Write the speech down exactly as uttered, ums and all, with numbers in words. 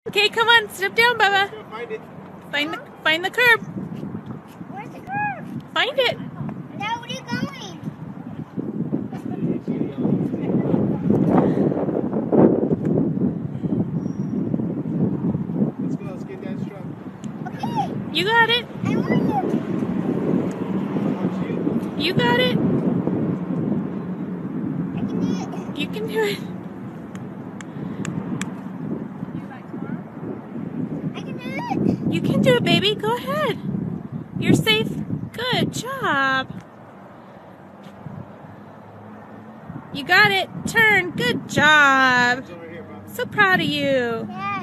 Okay, come on, step down, Bubba. Find it. Find the find the curb. Where's the curb? Find it. Now where are you going? Let's go. Let's get that truck. Okay. You got it. I want you. I want you. You got it. I can do it. You can do it. I can do it. You can do it, baby. Go ahead. You're safe. Good job. You got it. Turn. Good job. It's over here, bro. So proud of you. Yeah.